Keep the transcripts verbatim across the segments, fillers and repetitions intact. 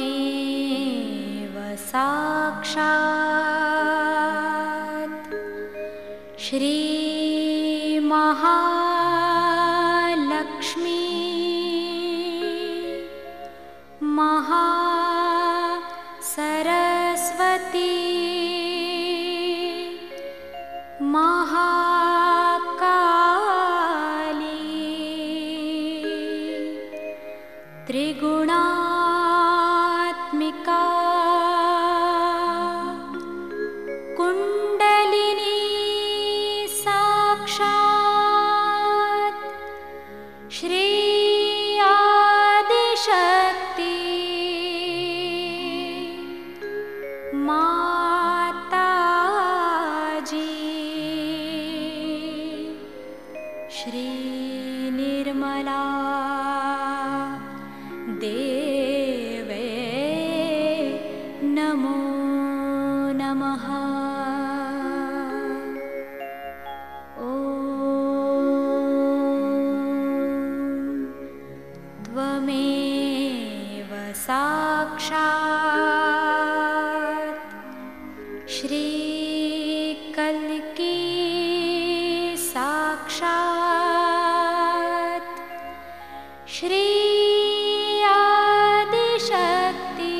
त्वमेव साक्षात् श्रीमहालक्ष्मी महासरस्वती महाकाली त्रिगुणात्मिका कुण्डलिनी साक्षात् श्री आदिशक्ति माताजी श्री निर्मला देवे नमो नमः। ॐ त्वमेव साक्षात् श्रीकल्की साक्षात् श्री आदिशक्ति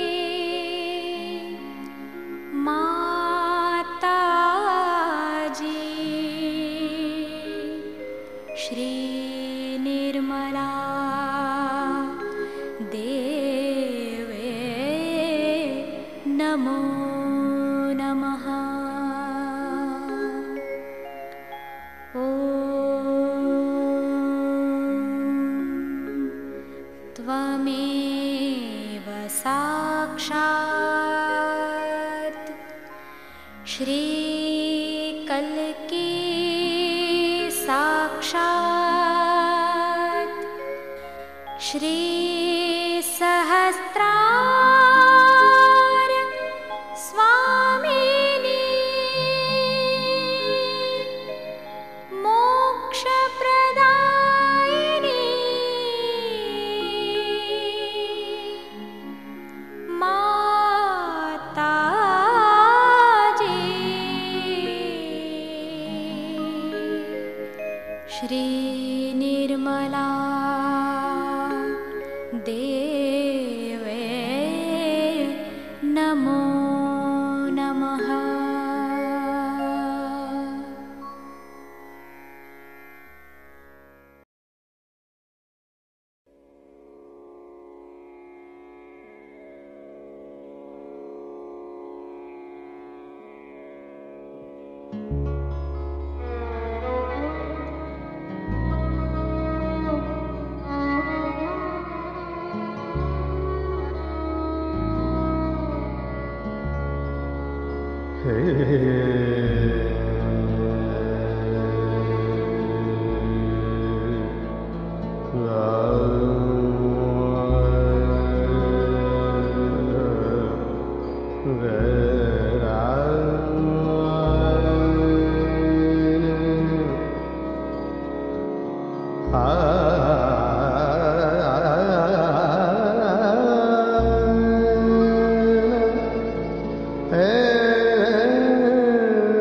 माताजी श्री निर्मला देवे नमो नमः। ॐ त्वमेव साक्षात् श्रीकल्की साक्षात् श्री सहस्रार स्वामिनी मोक्षप्रदायिनी माताजी श्री निर्मला देवे नमो नमः। Hey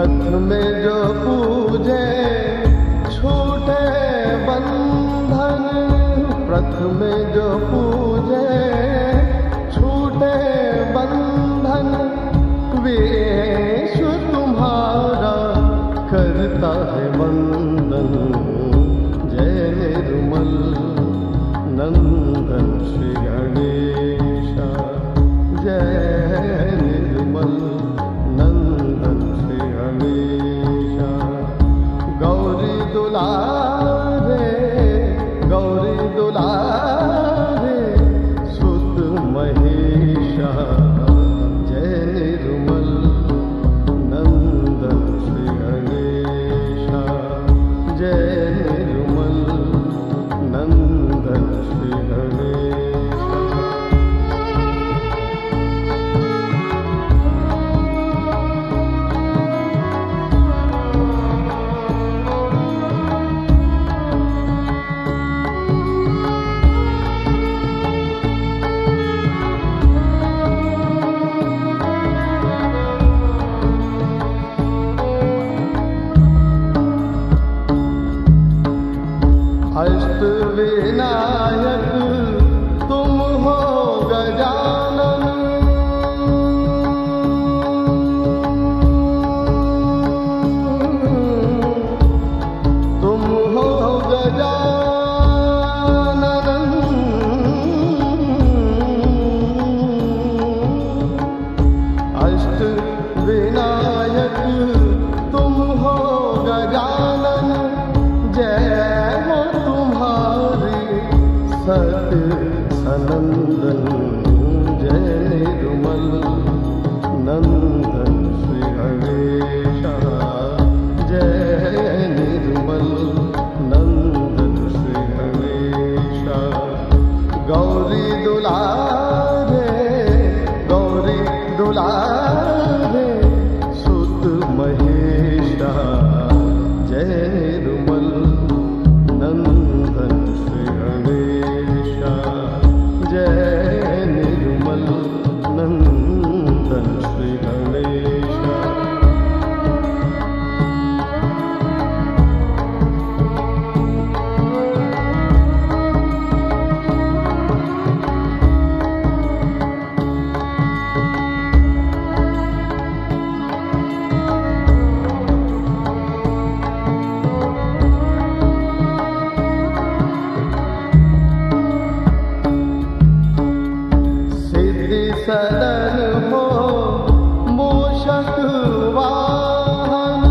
रथ में जो पूजे छूटे बंधन, रथ में जो पूजे छूटे बंधन, विश्व तुम्हारा करता है वंदन। जय निर्मल नंदन श्री गणेश, जय निर्मल नंदन श्री गणेश। गौरी दुलारे गौरी दुलारे सुत महेशा, जय निर्मल नंदन श्री गणेश, जय निर्मल नंदन श्री गणेश। अष्ट विनायक तुम हो गजानन, तुम हो गजानन। अष्ट विनायक तुम हो गजानन, जय सत सनंदन। जय निर्मल नंदन श्री गणेश, जय निर्मल नंदन श्री गणेश। गौरी दुलारे गौरी दुलारे सुत महेशा, जय निर्मल नंदन श्री गणेश, जय निर्मल नंदन श्री गणेश। सदन हो मूषक वाहन,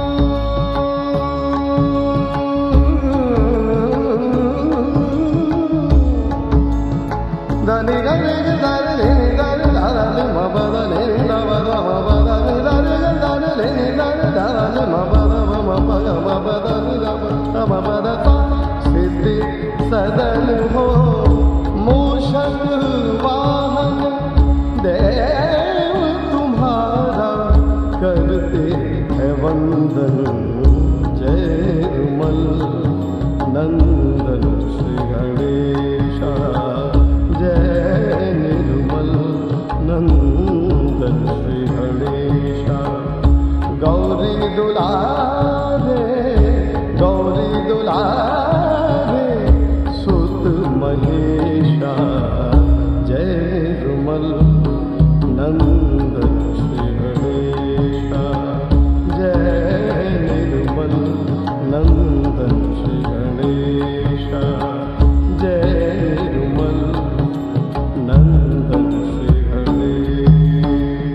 धनि गनि धनि धनि धनि मबद नि नवद मबद नि धनि धनि धनि धनि मबद मबद मबद नि मबद। सिद्धि सदन हो मूषक वाहन, देव तुम्हारा करते हैं वंदन। जय निर्मल नंदन श्री गणेश, जय निर्मल नंदन श्री गणेश। गौरी दुलारे गौरी दुलारे सुत महेशा, जय निर्मल नंदन श्री गणेश, जय निर्मल नंदन श्री गणेश, जय निर्मल नंदन श्री गणेश।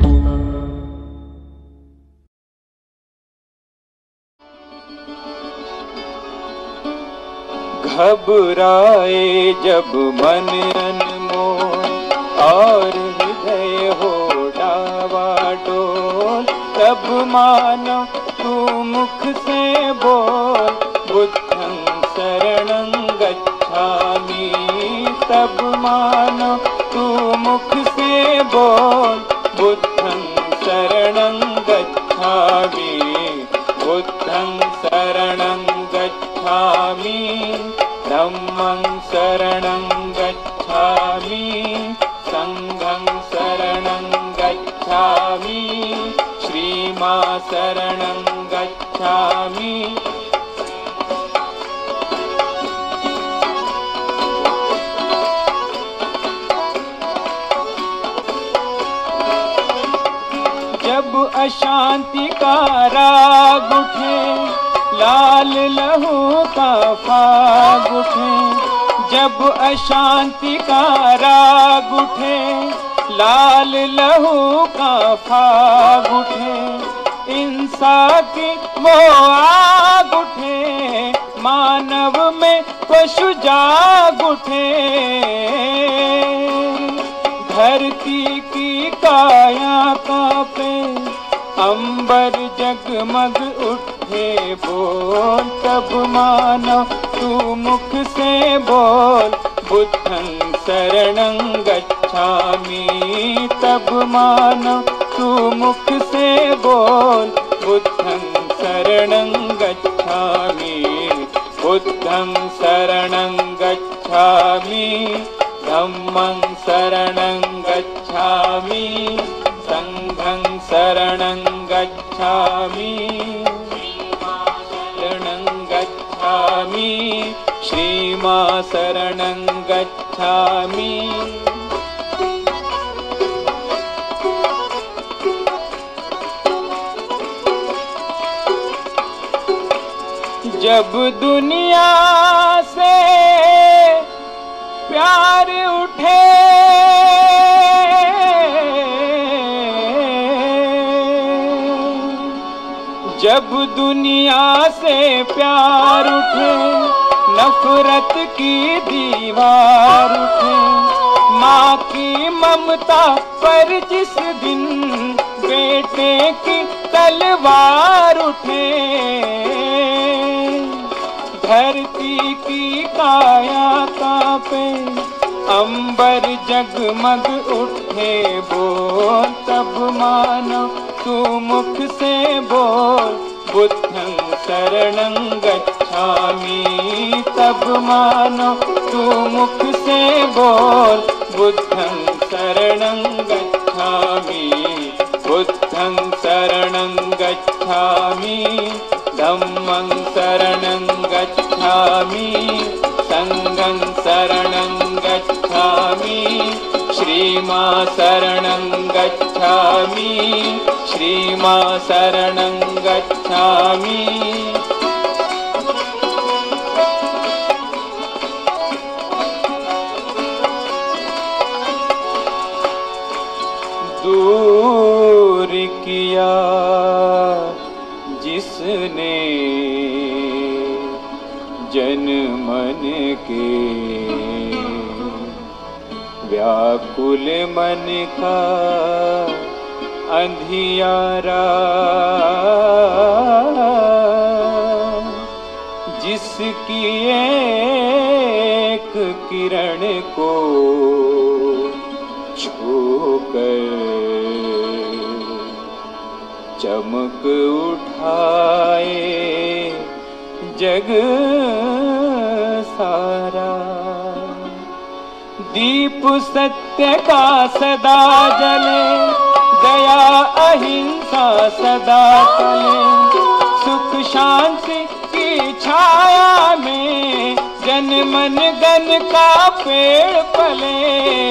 घबराए जब मन अनमोल और हृदय हो डावाडोल, तब मानो तू मुख से बोल बुद्धं शरणं गच्छामि। तब मानो तू मुख से बोल बुद्धं शरणं गच्छामि, बुद्धं शरणं गच्छामि, धम्मं शरणं गच्छामि, संघं शरणं गच्छामि, श्रीमा शरणं गच्छामि। जब अशांति का राग उठे, लाल लहू का फाग उठे, जब अशांति का राग उठे, लाल लहू का फाग उठे, इंसा की वो आग उठे, मानव में पशु जाग उठे। धरती की काया कांपे, अंबर जगमग उठे, बोल तब मानो तू मुख से बोल, बुद्धं शरणं गच्छामि। तब मानो तू मुख से बोल, बुद्धं शरणं गच्छामि। बुद्धं शरणं गच्छामि, धम्मं शरणं गच्छामि, संघं शरणं गच्छामि, शरणं गच्छामि, श्रीमां शरणं गच्छामि। जब दुनिया से प्यार उठे, जब दुनिया से प्यार उठे, नफरत की दीवार उठे, माँ की ममता पर जिस दिन बेटे की तलवार उठे, धरती की काया कांपे, अंबर जगमग उठे, बोल तब मानो तू मुख से बोल, बुद्धं शरणं गच्छामि। तब मानो तू मुख से बोल, बुद्धं शरणं गच्छामि। बुद्धं शरणं गच्छामि, धम्मं शरणं गच्छामि, संघं शरणं गच्छामि, श्रीमां शरणं गच्छामि, श्रीमां शरणं गच्छामि। दूर किया जिसने जन मन के, व्याकुल मन का अंधियारा, जिसकी एक किरण को छूकर चमक उठाए जग सारा। दीप सत्य का सदा जले, दया अहिंसा सदा चले, सुख शांति की छाया में जन मन गन का पेड़ पले।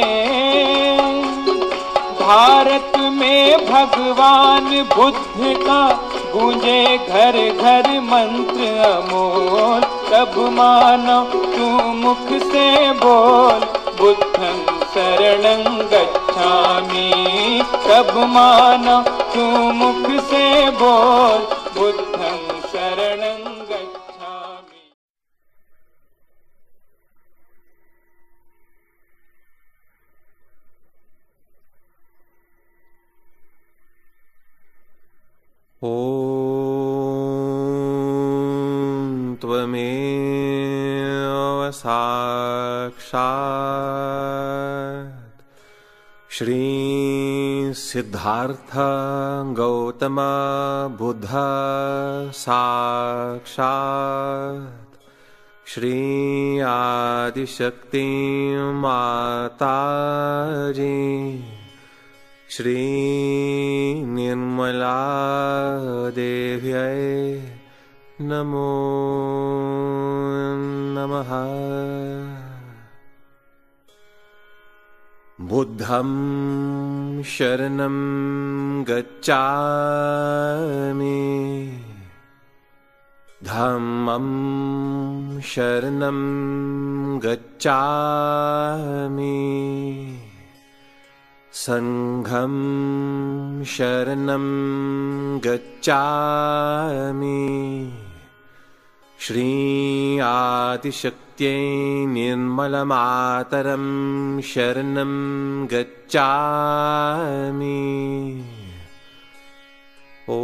भारत में भगवान बुद्ध का गूंजे घर घर मंत्र अमोल, तब मानो तू मुख से बोल, बुद्धं शरणं गच्छामि। तब मानो तू मुख से बोल, बुद्धं शरणं गच्छामि। ॐ त्वमेव साक्षात् श्री सिद्धार्थ गौतम बुद्ध साक्षात् श्री आदिशक्ति माताजी श्री निर्मला देव्यै नमो नमः। बुद्धं शरणं गच्छामि, धम्मं शरणं गच्छामि, संघं शरणं गच्छामि। श्री आदिशक्त्यै निर्मलमातरं शरणं गच्छामि। ओ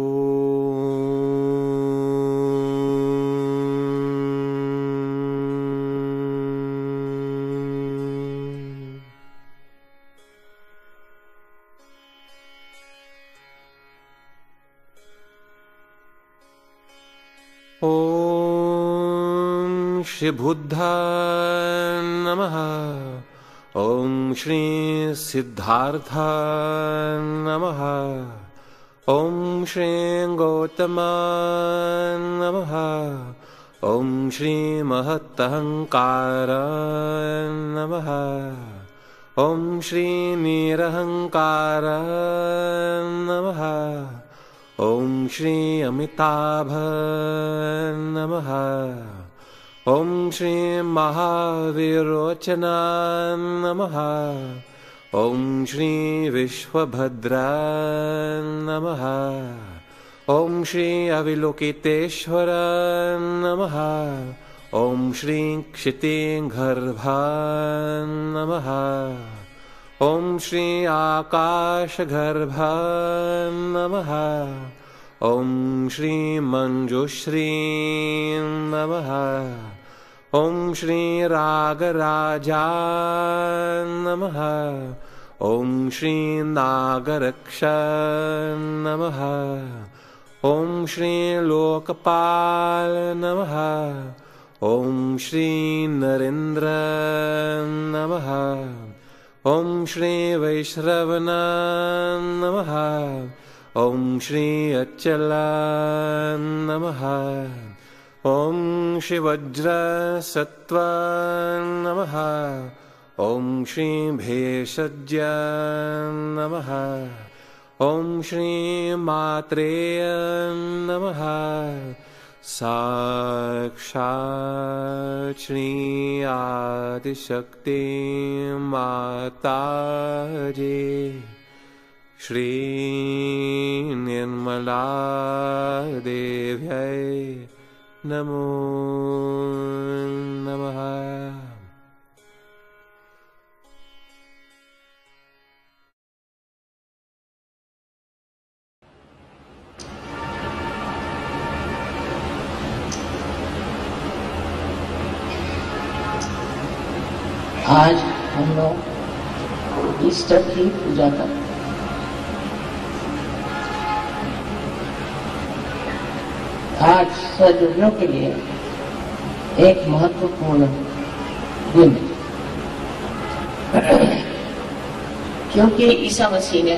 ओम श्री बुद्धाय नमः। ओम श्री सिद्धार्थाय नमः। ओम श्री गौतमाय नमः। ओम श्री महतहंकाराय नमः। ओम श्री निरहंकाराय नमः। ओम श्री अमिताभाय नमः। ओम श्री महावीरोचनाय नमः। ओम श्री विश्वभद्राय नमः। ओम श्री अविलोकितेश्वराय नमः। ओम श्री क्षितिगर्भाय नमः। ओम श्री आकाशगर्भाय नमः। ओम श्री मंजुश्री नमः। ओम श्री रागराजाय नमः। ओम श्री नागरक्षाय नमः। ओम श्री लोकपाल नमः। ओम श्री नरेंद्र नमः। ओम श्री वैश्रवणाय नमः। ओम श्री अच्चलाय नमः। ओम श्री वज्रसत्त्वाय नमः। ओम श्री भेषज्याय नमः। ओम श्री मात्रेय नमः। साक्षात् श्री आदिशक्ति माताजी श्री निर्मला देव्यै नमो नमः। आज हम लोग ईस्टर की पूजा करते हैं। आज सज्जनों के लिए एक महत्वपूर्ण दिन है, क्योंकि ईसा मसीह ने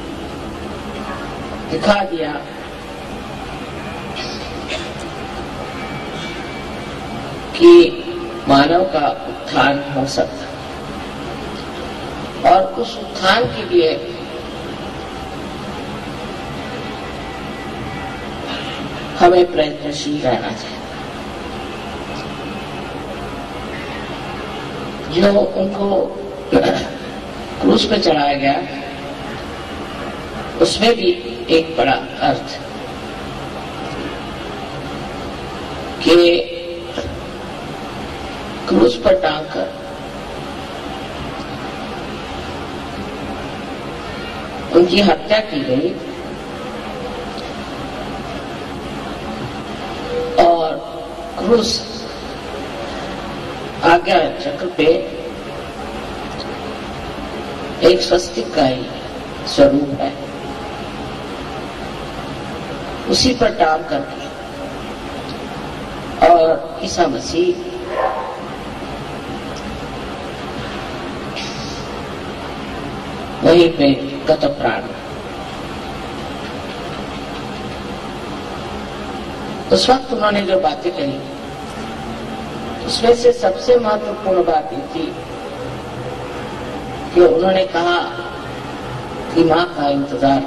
दिखा दिया कि मानव का उत्थान हो सकता, और उस उत्थान के लिए हमें प्रयत्नशील रहना चाहिए। जो उनको क्रूस पे चढ़ाया गया, उसमें भी एक बड़ा अर्थ कि क्रूस पर टांग कर उनकी हत्या की गई और क्रूस आज्ञा चक्र पे एक स्वस्तिक का ही स्वरूप है, उसी पर टांग करके और ईसा मसीह वहीं पे गत प्राण। उस वक्त उन्होंने जो बातें कही उसमें से सबसे महत्वपूर्ण बात ये थी कि उन्होंने कहा कि माँ का इंतजार,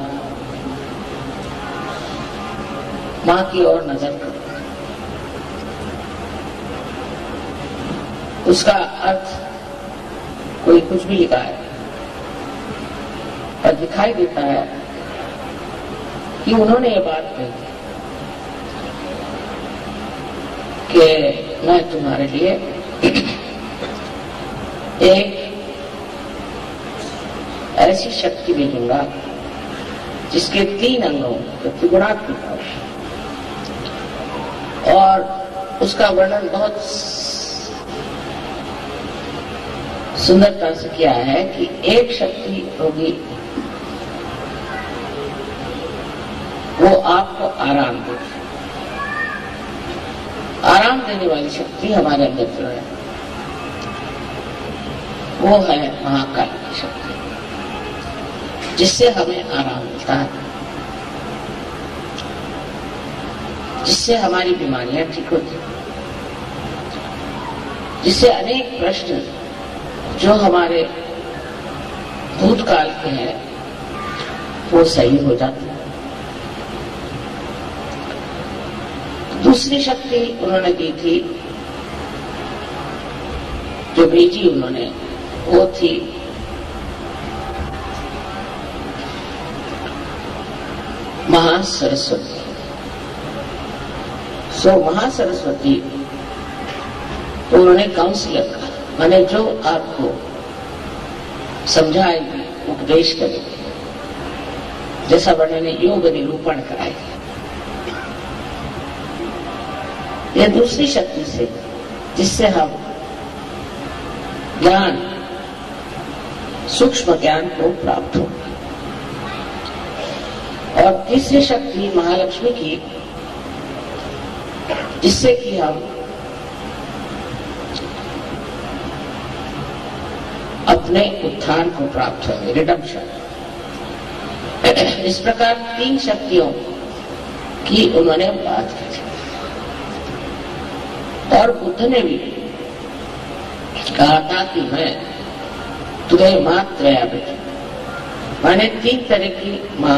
माँ की ओर नजर करो। उसका अर्थ कोई कुछ भी लिखा है, पर दिखाई देता है कि उन्होंने ये बात कही कि मैं तुम्हारे लिए एक ऐसी शक्ति भेजूंगा जिसके तीन अंगों त्रिगुणात्मक और उसका वर्णन बहुत सुंदरता से किया है कि एक शक्ति होगी वो आपको आराम देगी। आराम देने वाली शक्ति हमारे अंदर जो है वो है महाकाल की शक्ति, जिससे हमें आराम मिलता है, जिससे हमारी बीमारियां ठीक होती, जिससे अनेक प्रश्न जो हमारे भूतकाल के हैं वो सही हो जाते हैं। दूसरी शक्ति उन्होंने दी थी, जो भेजी उन्होंने, वो थी महासरस्वती। सो महासरस्वती तो उन्होंने काउंसिलर का, माने जो आपको समझाएगी, उपदेश करेगी, जैसा वर्णन ने योग निरूपण कराएगी। यह दूसरी शक्ति से, जिससे हम ज्ञान, सूक्ष्म ज्ञान को प्राप्त हो। और तीसरी शक्ति महालक्ष्मी की, जिससे कि हम अपने उत्थान को प्राप्त होंगे, रिडम्पशन। इस प्रकार तीन शक्तियों की उन्होंने बात की। और बुद्ध ने भी कहा था कि मैं तुम्हें माँ त्रया भेजूं, माने तीन तरह की माँ,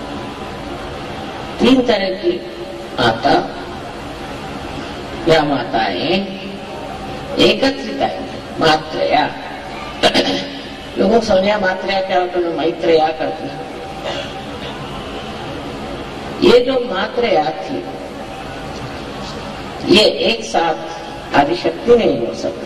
तीन तरह की माता या माताएं एकत्रित आएंगी, मात्रया। लोगों को समझा मात्रया क्या होता है, मैत्रया करते हैं। ये जो मात्रया थी, ये एक साथ आदिशक्ति नहीं हो सकती।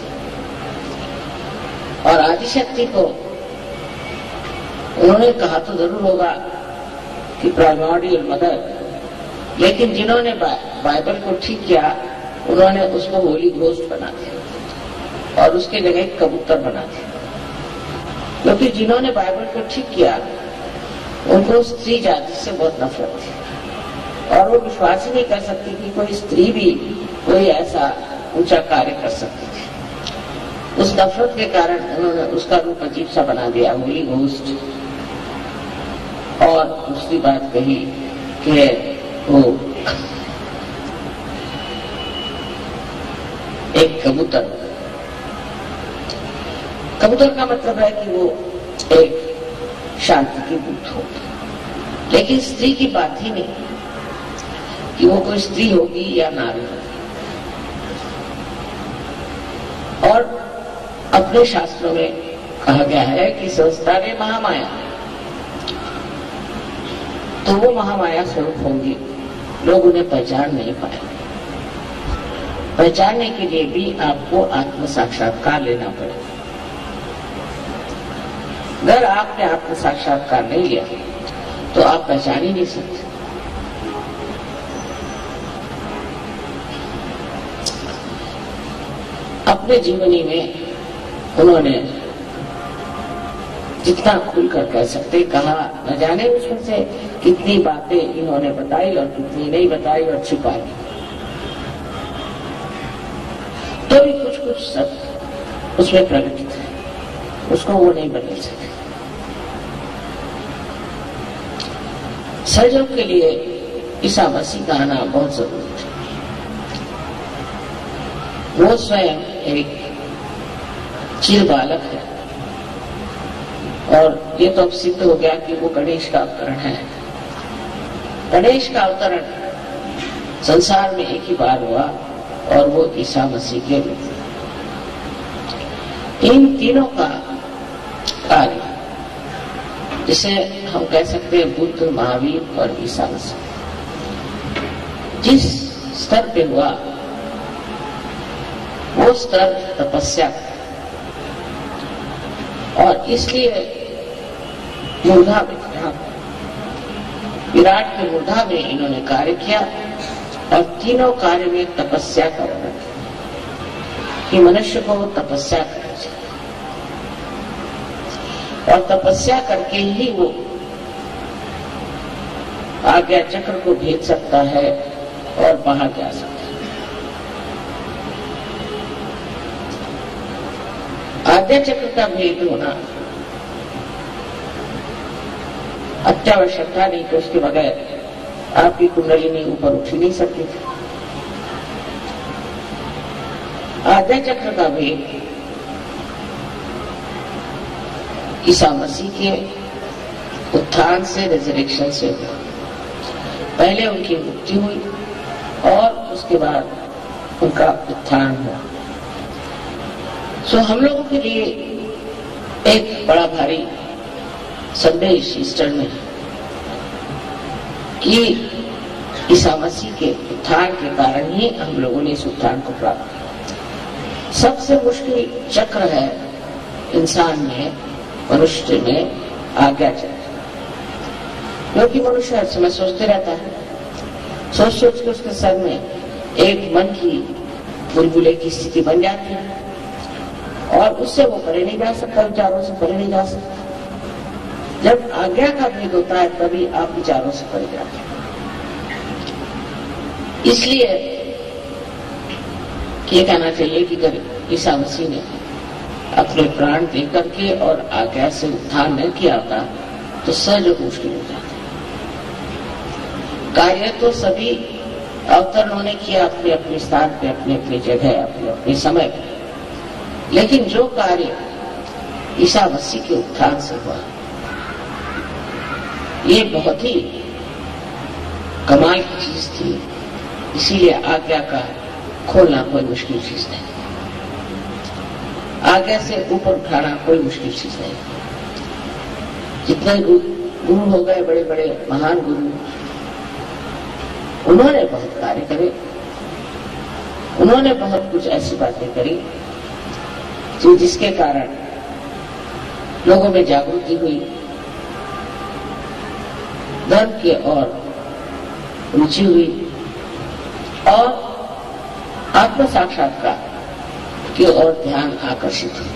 और आदिशक्ति को उन्होंने कहा तो जरूर होगा कि प्राइमोर्डियल मदर, लेकिन जिन्होंने बाइबल को ठीक किया उन्होंने उसको होली घोस्ट बना दिया और उसके जगह एक कबूतर बना दिया। क्योंकि जिन्होंने बाइबल को ठीक किया उनको स्त्री जाति से बहुत नफरत थी और वो विश्वास ही नहीं कर सकती कि कोई स्त्री भी कोई ऐसा ऊंचा कार्य कर सकती थी। उस नफरत के कारण उन्होंने उसका रूप अजीब सा बना दिया, होली घोस्ट। और दूसरी बात कही कि वो एक कबूतर, कबूतर का मतलब है कि वो एक शांति की दूत हो। लेकिन स्त्री की बात ही नहीं कि वो कोई स्त्री होगी या नारी होगी। और अपने शास्त्रों में कहा गया है कि संस्था में महामाया, तो वो महामाया स्वरूप होंगी, लोग उन्हें पहचान नहीं पाए। पहचानने के लिए भी आपको आत्म साक्षात्कार लेना पड़ेगा। अगर आपने आत्म साक्षात्कार नहीं लिया तो आप पहचान ही नहीं सकते। अपने जीवनी में उन्होंने जितना खुलकर कह सकते कहा, न जाने उसमें से कितनी बातें इन्होंने बताई और कितनी नहीं बताई और छिपाई, तो भी कुछ कुछ सब उसमें प्रकटित है, उसको वो नहीं बदल सके। सहयोग के लिए ईसा मसीह का आना बहुत जरूरी था। वो स्वयं एक चीर बालक है और ये तो अब सिद्ध हो गया कि वो गणेश का अवतरण है। गणेश का अवतरण संसार में एक ही बार हुआ और वो ईसा मसीह के रूप में। इन तीनों का कार्य जिसे हम कह सकते हैं बुद्ध, महावीर और ईसा मसीह, जिस स्तर पे हुआ वो स्तर तपस्या और इसलिए मूर्धा में विराट के मूर्धा में इन्होंने कार्य किया और तीनों कार्य में तपस्या का वर्णन किया कि मनुष्य को तपस्या करनी चाहिए और तपस्या करके ही वो आज्ञा चक्र को भेज सकता है और बाहर जा सकता है। आज्ञा चक्र का भेद होना अत्यावश्यक था, नहीं तो उसके बगैर आपकी कुंडलिनी ऊपर उठ ही नहीं सकती थी। आज्ञा चक्र का भेद ईसा मसीह के उत्थान से, रिजरेक्शन से हुआ। पहले उनकी मृत्यु हुई और उसके बाद उनका उत्थान हुआ। सो हम लोगों के लिए एक बड़ा भारी संदेश ईस्टर में कि ईसा मसीह के उत्थान के कारण ही हम लोगों ने इस उत्थान को प्राप्त किया। सबसे मुश्किल चक्र है इंसान में, मनुष्य में आज्ञा चक्र, क्योंकि मनुष्य हर समय सोचते रहता है, सोच सोच के उसके सर में एक मन की बुलबुले की स्थिति बन जाती है और उससे वो परे नहीं जा सकता, विचारों से परे नहीं जा सकता। जब आज्ञा का भेद होता है तभी आप विचारों से परे जाते हैं। इसलिए ये कहना चाहिए कि अगर ईसा मसीह ने अपने प्राण दे करके और आज्ञा से उत्थान न किया होता तो सहयोग मुश्किल हो जाता। कार्य तो सभी अवतरणों ने किया अपने अपने स्थान पे, अपने अपनी जगह, अपने अपने समय पे, लेकिन जो कार्य ईसा मसीह के उत्थान से हुआ ये बहुत ही कमाल की चीज थी। इसीलिए आज्ञा का खोलना कोई मुश्किल चीज नहीं, आज्ञा से ऊपर उठाना कोई मुश्किल चीज नहीं। जितने गुरु हो गए, बड़े बड़े महान गुरु, उन्होंने बहुत कार्य करे, उन्होंने बहुत कुछ ऐसी बातें करी जो जिसके कारण लोगों में जागृति हुई, धर्म के और रुचि हुई और आत्म साक्षात्कार की ओर ध्यान आकर्षित हुआ।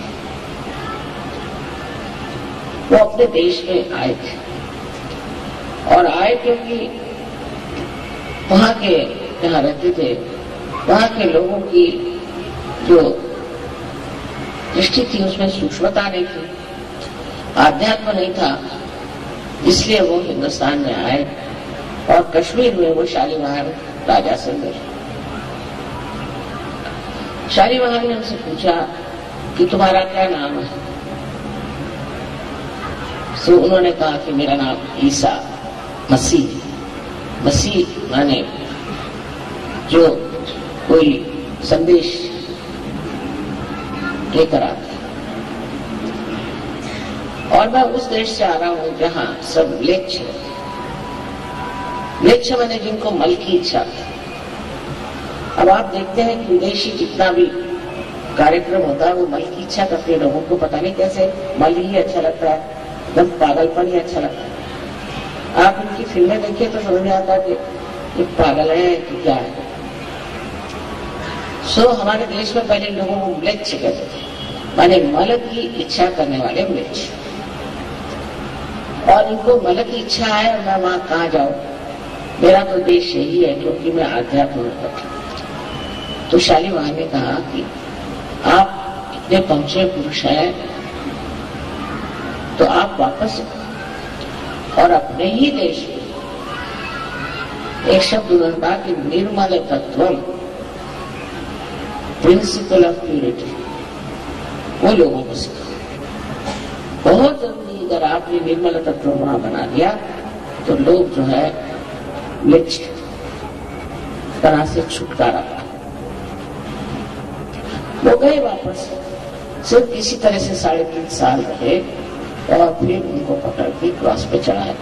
वो अपने देश में आए थे और आए क्योंकि वहां के जहां रहते थे वहां के लोगों की जो दृष्टि थी उसमें सूक्ष्मता नहीं थी, आध्यात्म नहीं था। इसलिए वो हिंदुस्तान में आए और कश्मीर में वो शालीमार राजा से मिले। शालीमार ने उनसे पूछा कि तुम्हारा क्या नाम है? तो उन्होंने कहा कि मेरा नाम ईसा मसीह। मसीह माने जो कोई संदेश लेकर आता। और मैं उस देश से आ रहा हूं जहां सब म्लेच्छ म्लेच्छ माने जिनको मल की इच्छा थी। अब आप देखते हैं कि विदेशी जितना भी कार्यक्रम होता है वो मल की इच्छा करते हैं। लोगों को पता नहीं कैसे मल ही अच्छा लगता है, एकदम पागलपन ही अच्छा लगता है। आप इनकी फिल्में देखिए तो समझ में आता है कि ये पागल है कि क्या है। सो हमारे देश में पहले लोगों को म्लेच्छ कहते थे, माने मल की इच्छा करने वाले म्लेच्छ। और इनको मल की इच्छा है और मैं वहां कहाँ जाऊं, मेरा तो देश यही है क्योंकि मैं आध्यात्म में बैठा। तो शालीमार ने कहा कि आप इतने पहुंचे पुरुष हैं तो आप वापस और अपने ही देश में एक शब्द उन्होंने कहा कि निर्मल तत्वम, प्रिंसिपल ऑफ प्यूरिटी, वो लोगों को सिखा। बहुत जल्दी अगर आपने निर्मल तत्व वहां बना दिया तो लोग जो है मिर्च तरह से छुटकारा पा। वो गए वापस, सिर्फ किसी तरह से साढ़े तीन साल रहे और फिर उनको पकड़ के क्रॉस पे चढ़ाया।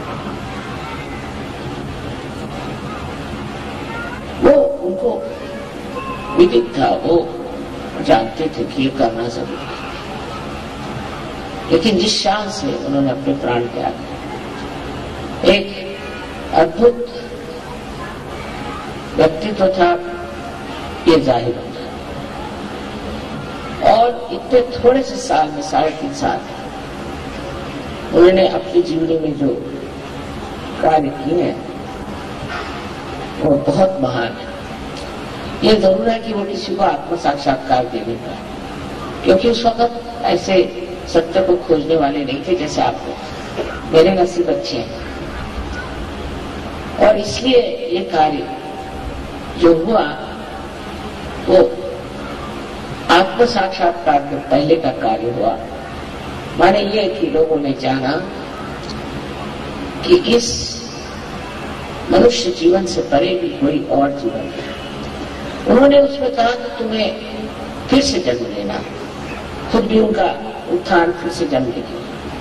वो उनको विदित था, वो जानते थे कि ये करना जरूरी है, लेकिन जिस शाह से उन्होंने अपने प्राण त्याग, एक अद्भुत व्यक्तित्व था, ये जाहिर होता। और इतने थोड़े से साल में, साढ़े तीन साल, उन्होंने अपनी जीवनी में जो कार्य किए हैं वो बहुत महान है। ये जरूर है कि वो किसी को आत्म साक्षात्कार दे नहीं पाए, क्योंकि उस वक्त ऐसे सत्य को खोजने वाले नहीं थे जैसे आप लोग। मेरे नसीब अच्छे हैं, और इसलिए ये कार्य जो हुआ वो आत्म साक्षात्कार के पहले का कार्य हुआ। माने ये कि लोगों ने जाना कि इस मनुष्य जीवन से परे भी कोई और जीवन है। उन्होंने उसमें कहा कि तुम्हें फिर से जन्म लेना, खुद भी उनका उत्थान फिर से जन्म लेगी,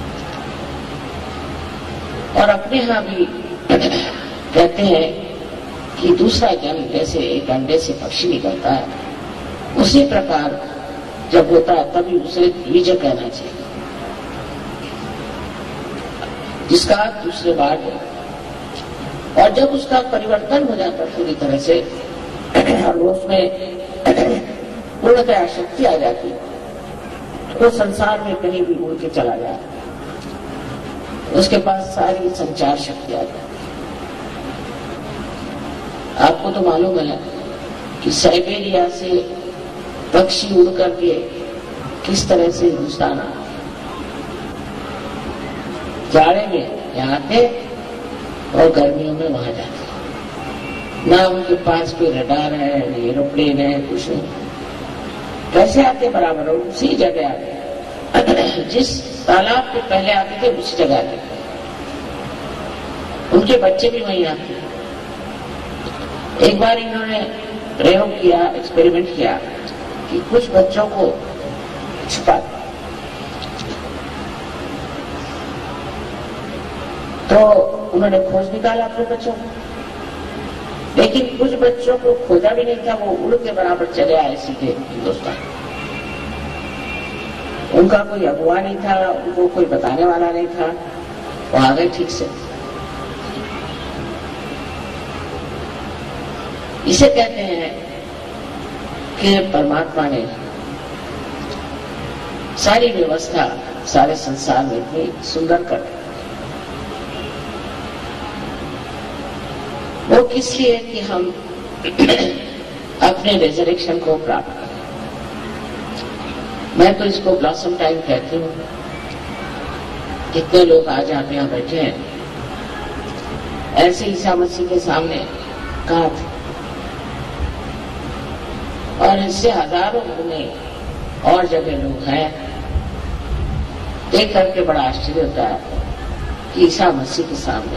और अपने यहां भी कहते हैं कि दूसरा जन्म जैसे एक अंडे से पक्षी निकलता है, उसी प्रकार जब होता है तभी उसे बीज कहना चाहिए, जिसका दूसरे बार है। और जब उसका परिवर्तन हो जाता पूरी तरह से और उसमें पूर्णतया शक्ति आ जाती, तो संसार में कहीं भी उड़ के चला जाए, उसके पास सारी संचार शक्ति आ जाती। आपको तो मालूम है कि साइबेरिया से पक्षी उड़ करके किस तरह से हिंदुस्तान आए, जाड़े में यहाँ आते और गर्मियों में वहां जाते। ना उनके पास कोई रडार है, एरोप्लेन है, कुछ नहीं। कैसे आते बराबर, उसी जगह आते, जिस तालाब पे पहले आते थे उसी जगह आते। उनके बच्चे भी वहीं आते। एक बार इन्होंने प्रयोग किया, एक्सपेरिमेंट किया कि कुछ बच्चों को छुपा, तो उन्होंने खोज निकाला अपने बच्चों को, लेकिन कुछ बच्चों को खोजा भी नहीं था, वो उड़ के बराबर चले आए सीधे हिंदुस्तान। उनका कोई अगुआ नहीं था, उनको कोई बताने वाला नहीं था, वो आ गए ठीक से। इसे कहते हैं कि परमात्मा ने सारी व्यवस्था सारे संसार में इतनी सुंदर कर, वो किस लिए कि हम अपने रेजरेक्शन को प्राप्त करें। मैं तो इसको ब्लॉसम टाइम कहती हूँ। कितने लोग आज आप यहाँ बैठे हैं, ऐसे ईसा मसीह के सामने कहा था, और इससे हजारों में और जगह लोग हैं। देख करके बड़ा आश्चर्य होता है कि ईसा मसीह के सामने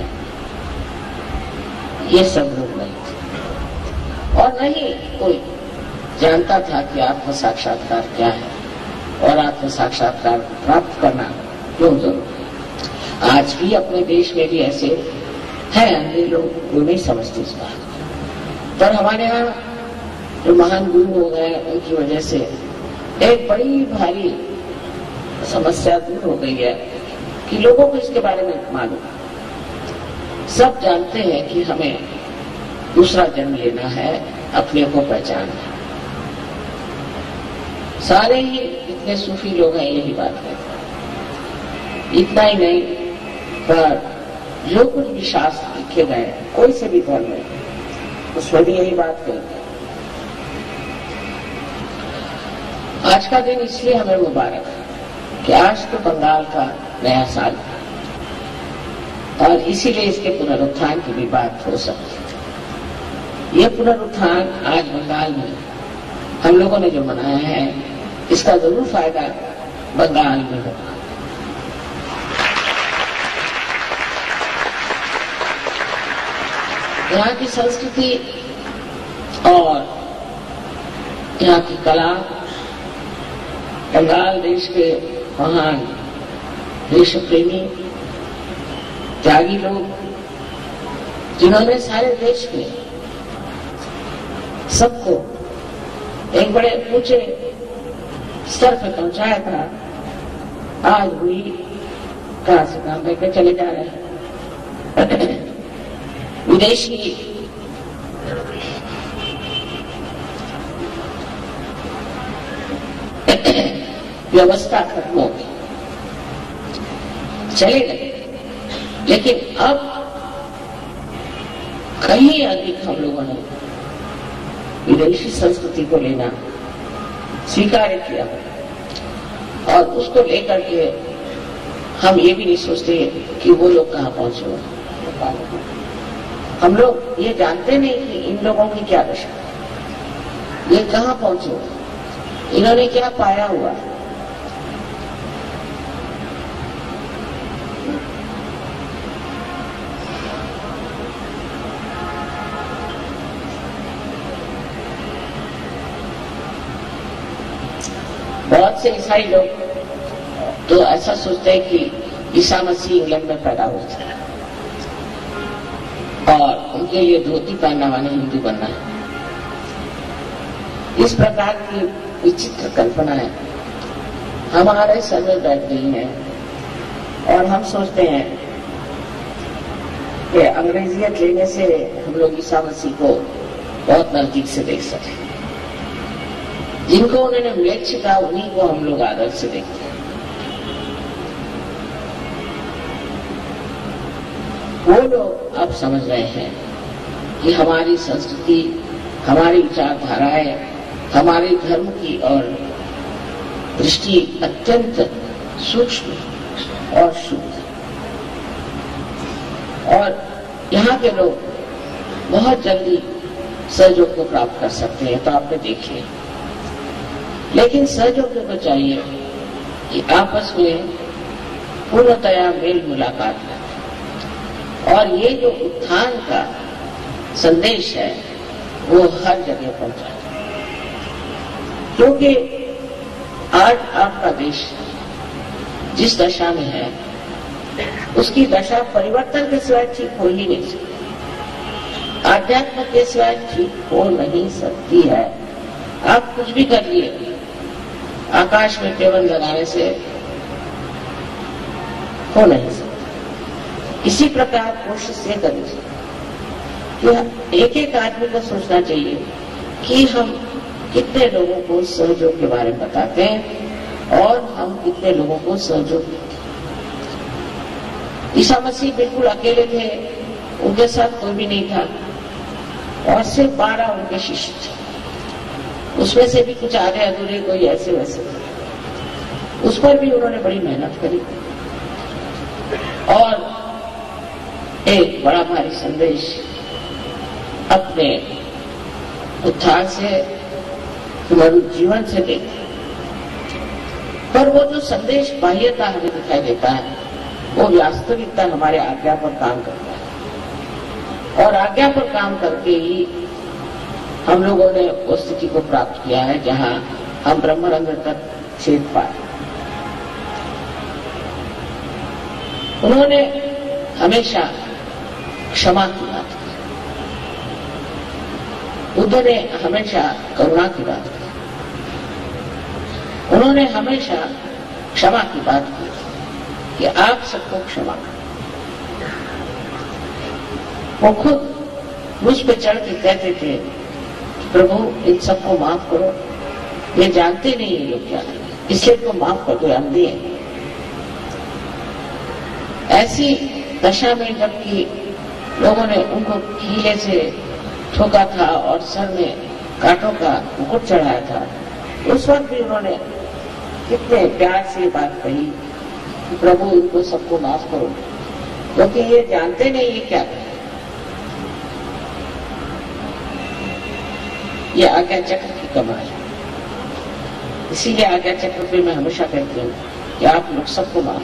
ये सब लोग नहीं थे, और नहीं कोई जानता था कि आत्म साक्षात्कार क्या है और आत्म साक्षात्कार प्राप्त करना क्यों जरूरी है। आज भी अपने देश में भी ऐसे हैं अंधे लोग जो नहीं समझते इस बात, पर हमारे यहाँ जो महान गुरु हो गए उनकी वजह से एक बड़ी भारी समस्या दूर हो गई है कि लोगों को इसके बारे में मालूम। सब जानते हैं कि हमें दूसरा जन्म लेना है, अपने को पहचानना है। सारे ही इतने सूफी लोग हैं यही बात कहते हैं। इतना ही नहीं, पर जो कुछ भी शास्त्र लिखे गए, कोई से भी धर्म है, उसमें भी यही बात कहते हैं। आज का दिन इसलिए हमें मुबारक है कि आज तो बंगाल का नया साल है, और इसीलिए इसके पुनरुत्थान की भी बात हो सकती है। ये पुनरुत्थान आज बंगाल में हम लोगों ने जो मनाया है, इसका जरूर फायदा बंगाल में होगा। यहाँ की संस्कृति और यहाँ की कला, बंगाल देश के महान देश प्रेमी त्यागी लोग, जिन्होंने सारे देश में सबको एक बड़े ऊंचे स्तर पर पहुंचाया था, आज वही कहां से काम करके चले जा रहे हैं। विदेशी व्यवस्था खत्म हो गई, चले गए, लेकिन अब कहीं अधिक हम लोगों ने विदेशी संस्कृति को लेना स्वीकार किया और उसको लेकर के हम ये भी नहीं सोचते कि वो लोग कहाँ पहुंचे। हम लोग ये जानते नहीं कि इन लोगों की क्या दशा, ये कहाँ पहुंचे, इन्होंने क्या पाया हुआ। बहुत से ईसाई लोग तो ऐसा सोचते हैं कि ईसा मसीह इंग्लैंड में पैदा हुए थे और उनके लिए धोती पहनना माने हिंदू बनना है। इस प्रकार की विचित्र कल्पनाएं हमारे सर में बैठ गई हैं और हम सोचते हैं कि अंग्रेजियत लेने से हम लोग ईसा मसीह को बहुत नजदीक से देख सके। जिनको उन्होंने म्लेच्छ कहा उन्हीं को हम लोग आदर से देखते हैं। वो लोग अब समझ रहे हैं कि हमारी संस्कृति, हमारी विचारधाराएं, हमारे धर्म की और दृष्टि अत्यंत सूक्ष्म और शुद्ध, और यहाँ के लोग बहुत जल्दी सहयोग को प्राप्त कर सकते हैं। तो आपने देखिए, लेकिन सहयोग को चाहिए कि आपस में पूर्णतया मेल मुलाकात है और ये जो उत्थान का संदेश है वो हर जगह पहुंचा, क्योंकि आज आपका देश जिस दशा में है उसकी दशा परिवर्तन के सिवाय ठीक हो ही नहीं सकती, आध्यात्म के सिवाय ठीक हो नहीं सकती है। आप कुछ भी कर लिए, आकाश में टेबल लगाने से हो नहीं सकता। इसी प्रकार कोशिश ये करनी चाहिए कि एक एक आदमी को सोचना चाहिए कि हम कितने लोगों को सहयोग के बारे में बताते हैं और हम कितने लोगों को सहयोग देते हैं। ईसा मसीह बिल्कुल अकेले थे, उनके साथ कोई भी नहीं था और सिर्फ बारह उनके शिष्य थे। उसमें से भी कुछ आधे अधूरे, कोई ऐसे वैसे, उस पर भी उन्होंने बड़ी मेहनत करी और एक बड़ा भारी संदेश अपने उत्थान से, पुनरुज्जीवन से देते। पर वो जो संदेश बाह्यता हमें दिखाई देता है वो वास्तविकता हमारे आज्ञा पर काम करता है और आज्ञा पर काम करके ही हम लोगों ने उस स्थिति को प्राप्त किया है जहां हम ब्रह्मरंध्र तक छेद पाए। उन्होंने हमेशा क्षमा की बात की, बुद्ध ने हमेशा करुणा की बात की, उन्होंने हमेशा क्षमा की बात की कि आप सबको क्षमा करें। वो खुद मुझ पे चढ़ के कहते थे, प्रभु इन सबको माफ करो, ये जानते नहीं ये लोग क्या करें, इसलिए तो माफ कर दो, अंधे हैं। ऐसी दशा में जबकि लोगों ने उनको कीले से ठोका था और सर में कांटों का मुकुट चढ़ाया था, उस वक्त भी उन्होंने कितने प्यार से बात कही कि प्रभु इनको सबको माफ करो, क्योंकि ये जानते नहीं ये क्या करें। ये आज्ञा चक्र की कमाल है। इसीलिए आज्ञा चक्र पे मैं हमेशा कहती हूँ कि आप लोग सबको माफ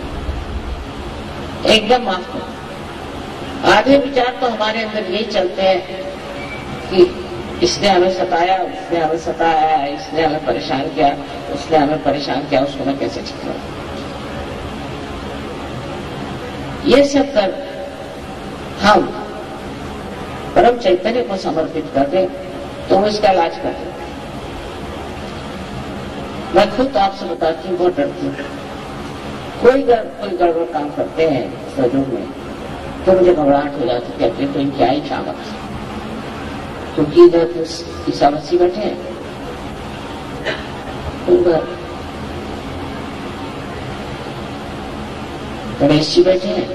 करो, एकदम माफ करो। आधे विचार तो हमारे अंदर यही चलते हैं कि इसने हमें सताया, उसने हमें सताया, इसने हमें परेशान किया, उसने हमें परेशान किया, उसको मैं कैसे ठीक करूं। ये सब कर हम परम चैतन्य को समर्पित कर दें तो वो इसका इलाज कर दे। मैं खुद आपसे बताती हूँ, बहुत डरती हूँ। कोई गड़, कोई गड़बड़ काम करते हैं सजोग में तो मुझे घबराहट हो जाती है, कहते तो इनकी आई शामत, क्योंकि इधर तो ईसा मसीह बैठे हैं, उधर गणेश जी बैठे हैं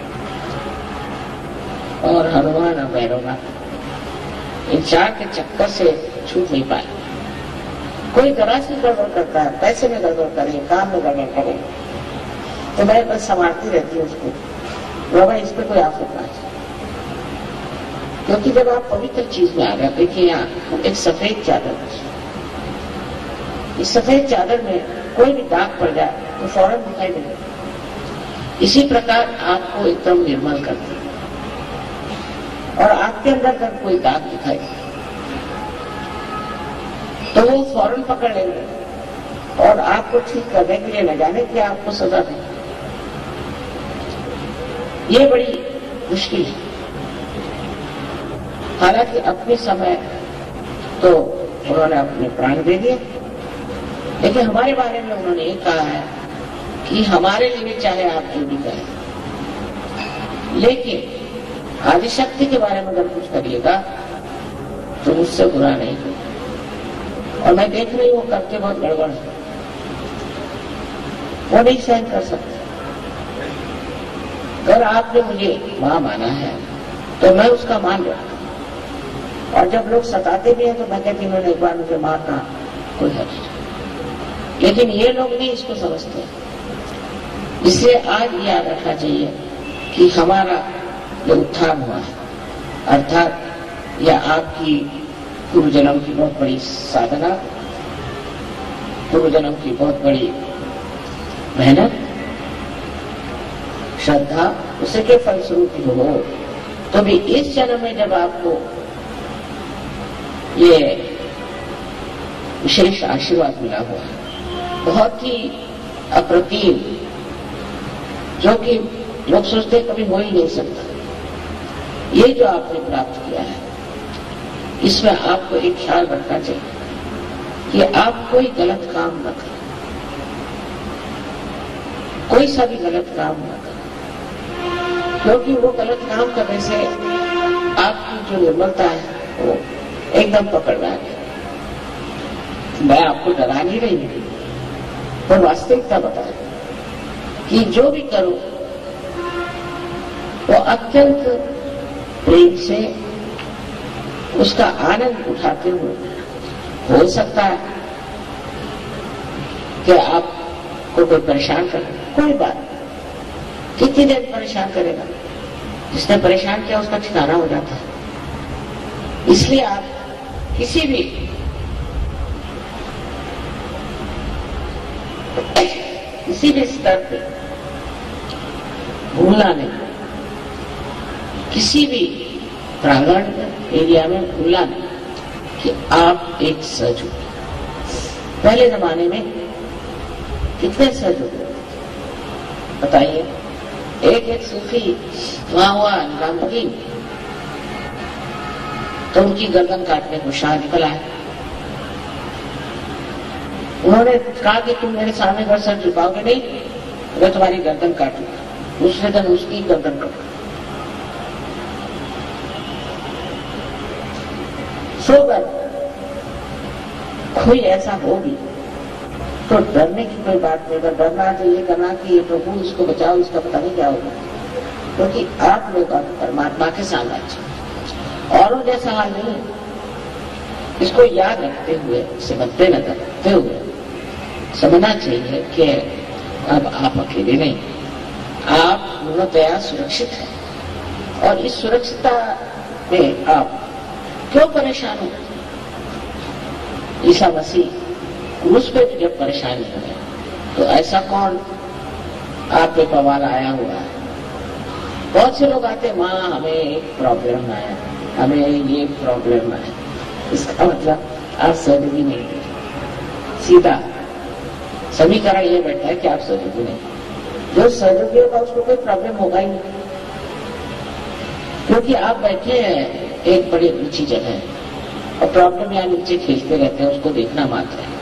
और हनुमान और भैरवनाथ, इन चार के चक्कर से छूट नहीं पाए। कोई जरा सी गड़बड़ करता है, पैसे में गड़बड़ करे, काम में गड़बड़ करे, तो मैं बस संभालती रहती हूँ उसको, बाबा इस पर कोई आफत ना आए। क्योंकि जब आप पवित्र चीज में आ गए, देखिए यहाँ एक सफेद चादर, इस सफेद चादर में कोई भी दाग पड़ जाए तो फौरन दिखाई देगा। इसी प्रकार आपको एकदम निर्मल करती है और आपके अंदर अगर कोई दाग दिखाई तो वो फौरन पकड़ लेंगे और आपको ठीक करने के लिए न जाने कि आपको सजा दें। ये बड़ी मुश्किल है। हालांकि अपने समय तो उन्होंने अपने प्राण दे दिए, लेकिन हमारे बारे में उन्होंने ये कहा है कि हमारे लिए चाहे आप जो भी करें, लेकिन आदिशक्ति के बारे में अगर कुछ करिएगा तो मुझसे बुरा नहीं होगा। और मैं देख रही हूँ करके बहुत गड़बड़ है, वो नहीं सहन कर सकते। अगर आपने मुझे मां माना है तो मैं उसका मान रहा, और जब लोग सताते भी हैं तो मैं कहती उन्होंने एक बार मुझे मारना कोई हर्ज नहीं, लेकिन ये लोग नहीं इसको समझते। इसलिए आज याद रखना चाहिए कि हमारा जो उत्थान हुआ है, अर्थात यह आपकी पूर्व जन्म की बहुत बड़ी साधना, पूर्व जन्म की बहुत बड़ी मेहनत, श्रद्धा, उसे के फलस्वरूप जो हो, तो भी इस जन्म में जब आपको ये विशेष आशीर्वाद मिला हुआ है, बहुत ही अप्रतिम, जो कि लोग सोचते कभी हो ही नहीं सकता, ये जो आपने प्राप्त किया है, इसमें आपको एक ख्याल रखना चाहिए कि आप कोई गलत काम न करें, कोई सा भी गलत काम न करें, क्योंकि वो गलत काम करने से आपकी जो निर्मलता है वो एकदम पकड़ में आ गई। मैं आपको डरा नहीं रही हूं, पर वास्तविकता बता कि जो भी करो वो अत्यंत प्रेम से उसका आनंद उठाते हुए। हो सकता है कि आपको कोई परेशान करे, कोई बात, कितनी देर परेशान करेगा, जिसने परेशान किया उसका ठिकाना हो जाता है। इसलिए आप किसी भी किसी भी स्तर पे भूलना नहीं, किसी भी प्रांगण एरिया में भूलना नहीं कि आप एक सज हो। पहले जमाने में कितने सज हो बताइए। एक एक सूफी वहां हुआ निजामुद्दीन, तो उनकी गर्दन काटने को शाह निकल आए। उन्होंने कहा कि तुम मेरे सामने घर सर झुकाओगे नहीं, मैं तुम्हारी गर्दन काटूंगा। दूसरे दिन उसकी गर्दन काटूंगा। सोगर कोई ऐसा होगी तो डरने की कोई बात नहीं। अगर डरना तो ये करना कि ये प्रभु इसको बचाओ, इसका पता नहीं क्या होगा, क्योंकि आप लोग परमात्मा के साम्राज्य, औरों जैसा हाल नहीं है। इसको याद रखते हुए, इसे मद्देनजर रखते हुए समझना चाहिए कि अब आप अकेले नहीं, आप पूर्णतया सुरक्षित हैं। और इस सुरक्षितता में आप क्यों परेशान हो? ईसा मसीह क्रूस पे भी जब परेशानी हुई तो ऐसा कौन आप पे बवाल आया हुआ है? बहुत से लोग आते हैं, माँ हमें एक प्रॉब्लम आया, हमें ये प्रॉब्लम आया। इसका मतलब आप सदगी नहीं है। सीधा समीकरण ये बैठा है कि आप सदगी नहीं। जो सदगी होगा उसको कोई प्रॉब्लम होगा ही नहीं, क्योंकि आप बैठे हैं एक बड़ी ऊंची जगह और प्रॉब्लम यहाँ नीचे खींचते रहते हैं, उसको देखना मात्र है।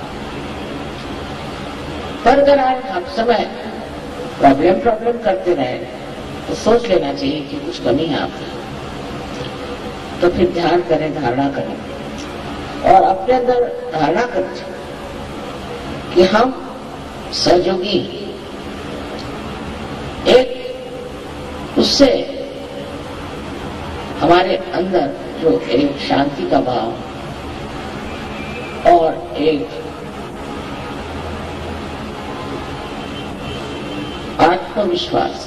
पर अगर आप हर समय प्रॉब्लम प्रॉब्लम करते रहे तो सोच लेना चाहिए कि कुछ कमी है आप, तो फिर ध्यान करें, धारणा करें और अपने अंदर धारणा करें कि हम सहयोगी एक, उससे हमारे अंदर जो एक शांति का भाव और एक आत्मविश्वास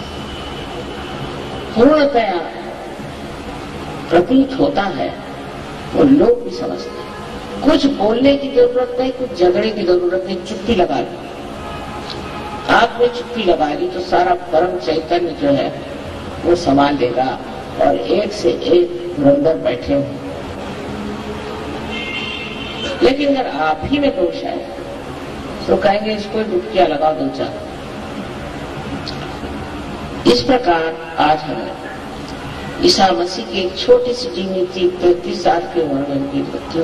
पूर्णतया प्रतीत होता है, वो लोग भी समझते हैं। कुछ बोलने की जरूरत नहीं, कुछ झगड़े की जरूरत नहीं, चुप्पी लगा ली। आपने चुप्पी लगा ली तो सारा परम चैतन्य जो है वो संभाल लेगा और एक से एक धुरंधर बैठे हों। लेकिन अगर आप ही में दोष है तो कहेंगे इसको डुबकियां लगाओ दो चार। इस प्रकार आज हमें ईसा मसीह की एक छोटी सी जीवनी थी, तैतीस साल की उम्र में उनकी मृत्यु।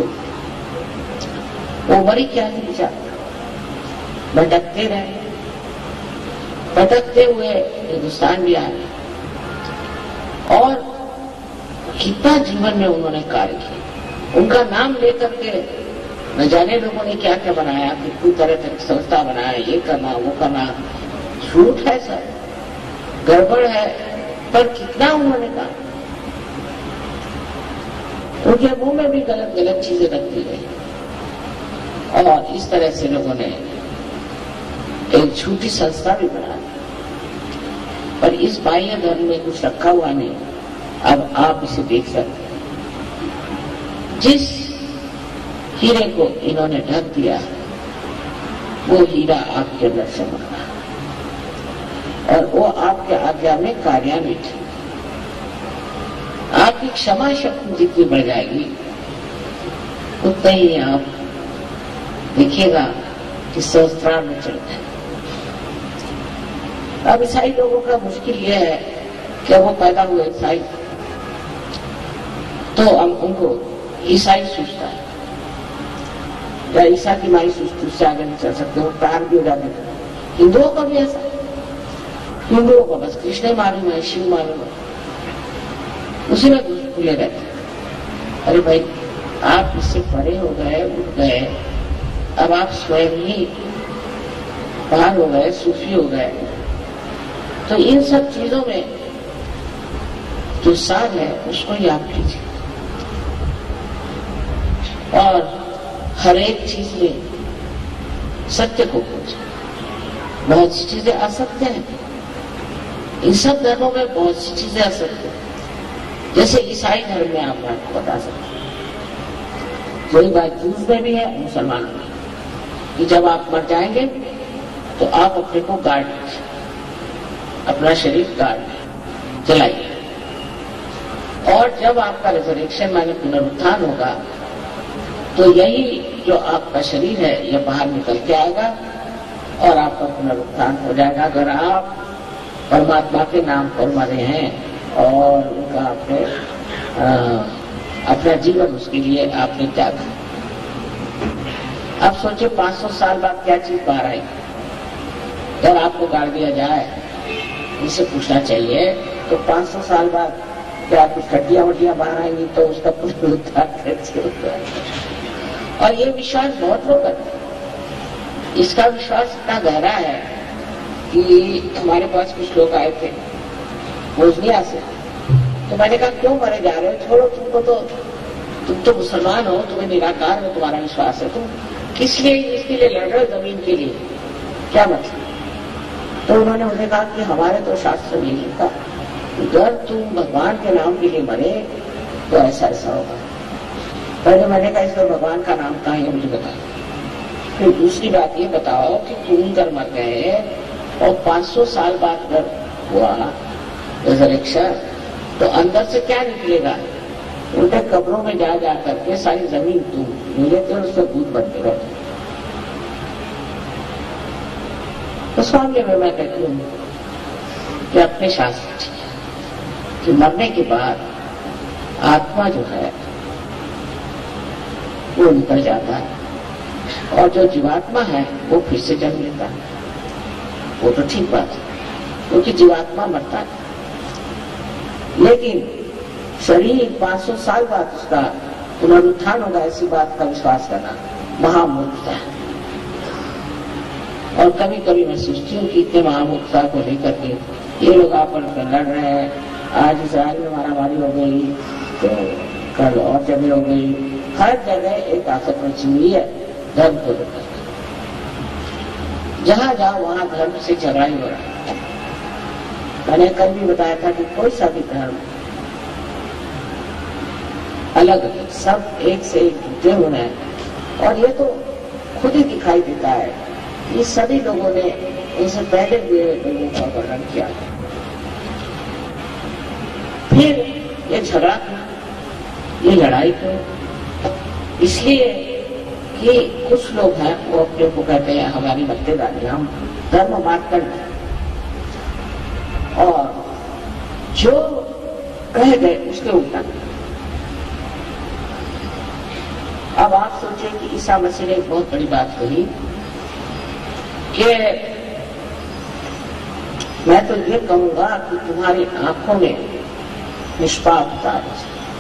वो मरी क्या थी बेचारा, भटकते रहे, भटकते हुए हिंदुस्तान भी आए और कितना जीवन में उन्होंने कार्य किया। उनका नाम लेकर के न जाने लोगों ने क्या क्या बनाया, कितनी तरह तरह की संस्था बनाया, ये करना वो करना। झूठ है सर, गड़बड़ है, पर कितना उन्होंने कहा। उनके मुंह में भी गलत गलत चीजें रख दी गई और इस तरह से लोगों ने एक झूठी संस्था भी बना दी। पर इस बाह्य धर्म में कुछ रखा हुआ नहीं। अब आप इसे देख सकते हैं। जिस हीरे को इन्होंने ढक दिया वो हीरा आपके अंदर से मरा और वो आपके आज्ञा में कार्यान्वित है। आपकी क्षमा शक्ति जितनी बढ़ जाएगी उतना ही आप देखिएगा कि सहस्त्रार में चलते हैं। अब ईसाई लोगों का मुश्किल यह है कि वो पैदा हुए ईसाई तो हम उनको ईसाई सोचता है या ईसा की माई सोचती, उससे आगे नहीं चल सकते, वो प्राण भी हो जाते हैं। हिंदुओं का भी ऐसा, हिंदुओं को बस कृष्ण मालूम है, शिव मालूम है, उसी में खुले रहते। अरे भाई आप इससे परे हो गए, उठ गए, अब आप स्वयं ही बाहर हो गए, सूफी हो गए। तो इन सब चीजों में जो सार है उसको ही आप लीजिए और हर एक चीज में सत्य को खोजें। बहुत सी चीजें असत्य हैं, इन सब धर्मों में बहुत सी चीजें असत्य हैं। जैसे ईसाई धर्म में आप आपको बता सकते हैं, वही बात जूस में भी है, मुसलमानों में, कि जब आप मर जाएंगे तो आप अपने को गाड़ लीजिए, अपना शरीर गाड़ जलाइए और जब आपका रिजर्वेशन माने पुनरुत्थान होगा तो यही जो आपका शरीर है यह बाहर निकल के आएगा और आपका पुनरुत्थान हो जाएगा। अगर आप परमात्मा के नाम पर मरे हैं और उनका आपने अपना जीवन उसके लिए आपने त्यागा। आप सोचिए पांच सौ साल बाद क्या चीज बाहर आएगी। अगर आपको गाड़ दिया जाए, इसे पूछना चाहिए तो पांच सौ साल बाद क्या कुछ हड्डियां वड्डियां बाहर आएंगी तो उसका पुनरुद्धार कैसे होता है। और ये विश्वास बहुत लोग करते हैं। इसका विश्वास इतना गहरा है कि हमारे पास कुछ लोग आए थे बोझनिया से, तो मैंने कहा क्यों मरे जा रहे हो, छोड़ो, तुमको तो तुम तो मुसलमान हो, तुम्हें निराकार में तुम्हारा विश्वास है, तुम किस लिए इसके लिए लड़ रहे हो, जमीन के लिए, क्या मतलब। तो उन्होंने मुझे कहा कि हमारे तो शास्त्र में लिखा अगर तुम भगवान के नाम के लिए मरे तो ऐसा ऐसा होगा। पहले मैंने कहा इसमें भगवान का नाम कहाँ है मुझे बता। फिर दूसरी बात ये बताओ कि तुम कर मर गए और पाँच सौ साल बाद अगर हुआ रिजरेक्शन तो अंदर से क्या निकलेगा? उल्टे कब्रों में जा जा करके सारी जमीन तुम मिलेते और उसमें दूध बनते रहो। उस मामले में मैं कहती हूँ कि अपने शास्त्र कि मरने के बाद आत्मा जो है वो निकल जाता है और जो जीवात्मा है वो फिर से जन्म लेता है। वो तो ठीक बात है क्योंकि जीवात्मा मरता है, लेकिन शरीर पाँच सौ साल बाद उसका पुनरुत्थान होगा, ऐसी बात का विश्वास करना महामूर्खता है। और कभी कभी मैं सोचती हूँ कि इतने महामूर्खता को लेकर के ये लोग आपस में लड़ रहे हैं। आज इसराइल में मारामारी हो गई तो कल और जगह हो गई, हर जगह एक आफत मची हुई है धर्म को लेकर। जहां जाओ वहां धर्म से झगड़ा ही हो रहा है। मैंने कल भी बताया था कि कोई सा भी धर्म अलग है, सब एक से एक जुटे हुए हैं। और ये तो खुद ही दिखाई देता है, ये सभी लोगों ने इनसे पहले भी लोगों का वर्णन किया। फिर ये झगड़ा क्यों, ये लड़ाई क्यों? इसलिए कि कुछ लोग हैं वो अपने को कहते हैं हमारी मक्तेदारी, हम धर्म बात कर रहे हैं और जो कह गए उसके उल्टा। अब आप सोचें कि ईसा मसीह ने एक बहुत बड़ी बात कही कि मैं तो ये कहूंगा कि तुम्हारी आंखों में निष्पापता है,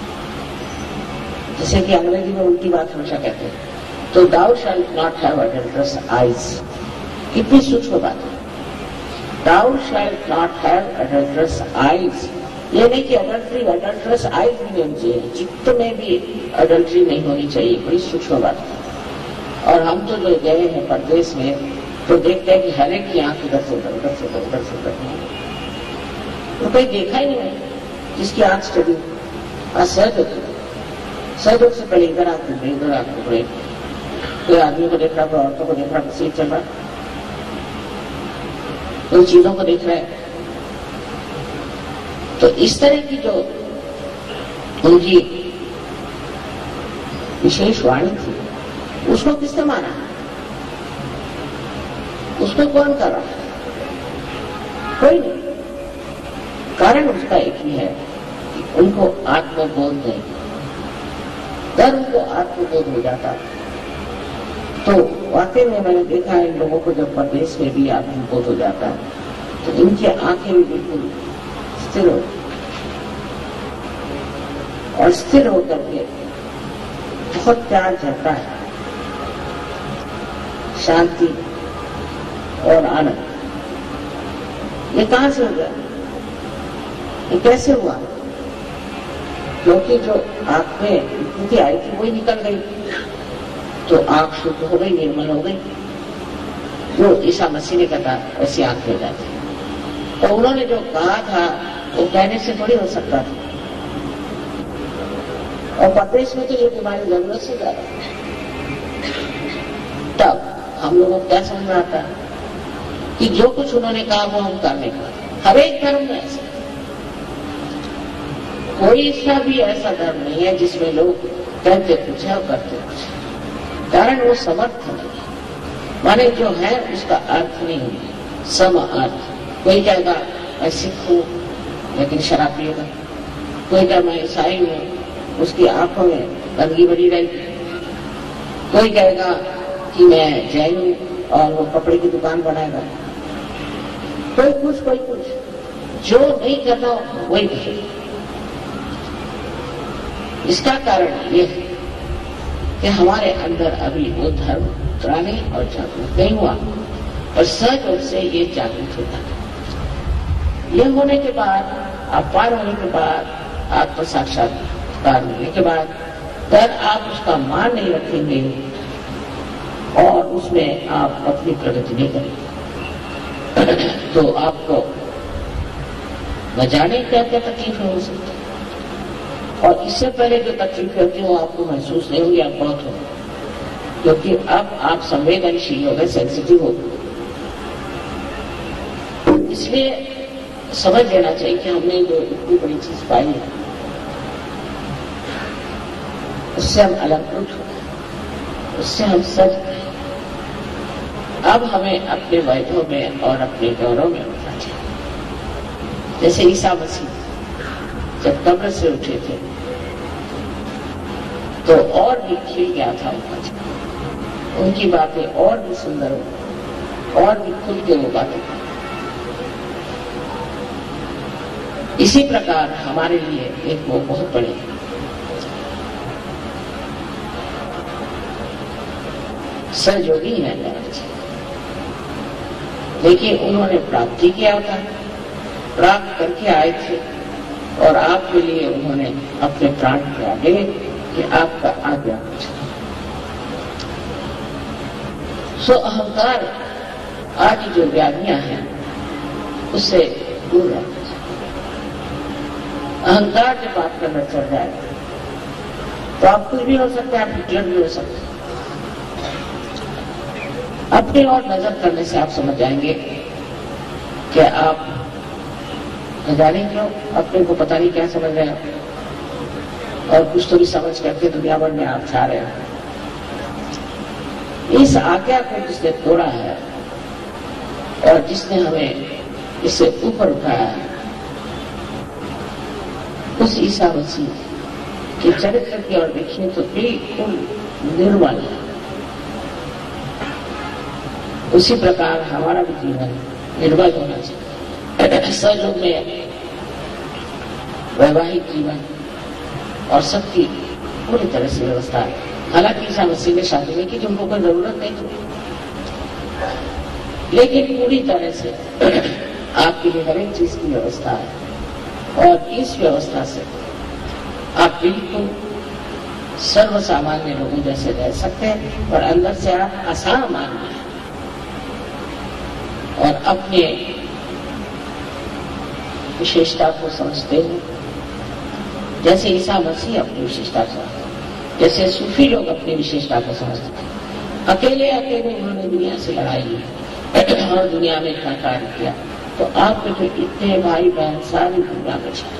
जैसे कि अंग्रेजी में उल्टी बात हमेशा कहते हैं, तो thou shalt not have adulterous eyes। कितनी सूक्ष्म बात है, thou shalt not have adulterous eyes। ये नहीं कि अडल्ट्री अडल्ट्रस आइज भी नहीं होनी चाहिए, चित्त में भी अडल्ट्री नहीं होनी चाहिए, बड़ी सूक्ष्म बात है। और हम तो जो गए हैं परदेश में तो देखते हैं कि हर एक की आंख इधर से उधर उधर से उधर उधर से उधर तो कहीं देखा ही नहीं है जिसकी आंख स्टडी सहयोग सहयोग से पहले इधर आंख उधर इधर आंख उधर, कोई आदमी को देख रहा है, औरतों को देख रहा है, सीट चल रहा है, उन चीजों को देख रहा है। तो इस तरह की जो उनकी विशेष वाणी थी उसको किसने माना? उसको कौन कर रहा? कोई नहीं। कारण उसका एक ही है कि उनको आत्मबोध नहीं, जब उनको आत्मबोध हो जाता तो वाकई में मैंने देखा है इन लोगों को जब प्रदेश में भी आत्मबोध हो जाता है तो इनकी आंखें भी बिल्कुल स्थिर हो और स्थिर होकर के बहुत प्यार झलता है, शांति और आनंद। ये कहां से हो गया? ये कैसे हुआ? क्योंकि जो आंख में विभूति आई थी वही निकल गई तो आंख शुद्ध हो गई, निर्मल हो गई। जो ईसा मसीह ने कहा वैसी आंख हो जाती। तो उन्होंने जो कहा था वो कहने से थोड़ी हो सकता था। और प्रदेश में तो ये बीमारी जरूरत से ज्यादा, तब हम लोगों को क्या समझ में आता है कि जो कुछ उन्होंने कहा वो हम करने का। हर एक धर्म में ऐसा, कोई इसका भी ऐसा धर्म नहीं है जिसमें लोग कहते कुछ है और करते कुछ है। कारण वो समर्थ नहीं, माने जो है उसका अर्थ नहीं है सम अर्थ। कोई कहेगा मैं सिख हूं लेकिन शराब पिएगा, कोई कहेगा मैं ईसाई हूं उसकी आंखों में गंदगी बनी रहेगी, कोई कहेगा कि मैं जैन हूं और वो कपड़े की दुकान बनाएगा, कोई कुछ कोई कुछ। जो नहीं करना वही करेगा। इसका कारण ये है कि हमारे अंदर अभी वो धर्म उतरा नहीं और जागरूक नहीं हुआ, और सहज रूप से ये जागरूक होता है। ये होने के बाद, अपार होने के बाद, आत्म साक्षात्कार होने के बाद अगर आप उसका मान नहीं रखेंगे और उसमें आप अपनी प्रगति नहीं करेंगे तो आपको न जाने क्या क्या तकलीफ हो सकती है। और इससे पहले जो तकलीफ होती है वो आपको महसूस नहीं होगी, आप बहुत हो, क्योंकि अब आप संवेदनशील हो गए, सेंसिटिव हो गए। इसलिए समझ लेना चाहिए कि हमने जो इतनी बड़ी चीज पाई है उससे हम अलंकृत हो गए, उससे हम सज गए। अब हमें अपने वैभव में और अपने गौरव में उठना चाहिए। जैसे ईसा मसीह जब कब्र से उठे थे तो और भी खिल गया था उनका, उनकी बातें और भी सुंदर हो, और भी खुल के वो बातें। इसी प्रकार हमारे लिए एक वो बहुत बड़े सहयोगी है महाराज, लेकिन उन्होंने प्राप्ति किया था, प्राप्त करके आए थे और आपके लिए उन्होंने अपने प्राण त्यागे कि आपका आज्ञा। सो अहंकार आदि जो व्याधियां हैं उससे दूर रहना चाहिए। अहंकार जब आपके अंदर चढ़ जाए तो आप कुछ भी हो सकते हैं, आप हिटलर भी हो सकते हैं। अपनी ओर नजर करने से आप समझ जाएंगे कि आप जाने क्यों अपने को पता नहीं क्या समझ रहे हैं, और कुछ तो भी समझ करके दुनिया भर में आप छा रहे हैं। इस आज्ञा को जिसने तोड़ा है और जिसने हमें इससे ऊपर उठाया है, उस ईसा मसीह के चरित्र की ओर देखिए तो बिल्कुल निर्मल है। उसी प्रकार हमारा भी जीवन निर्मल होना चाहिए। सहयोग में वैवाहिक जीवन और सबकी पूरी तरह से व्यवस्था है। हालांकि ईसा मसीह ने शादी में की जो उनको कोई जरूरत नहीं थी, लेकिन पूरी तरह से आपके लिए हर एक चीज की व्यवस्था है और इस व्यवस्था से आप बिल्कुल सर्वसामान्य लोगों जैसे रह सकते हैं और अंदर से आप असामान्य हैं और अपने विशेषता को समझते हो, जैसे ईसा मसीह अपनी विशेषता को, जैसे सूफी लोग अपनी विशेषता को समझते हैं। अकेले अकेले उन्होंने दुनिया से लड़ाई की और दुनिया में इतना कार्य किया, तो आपके तो इतने भाई बहन सारी दुनिया में छा,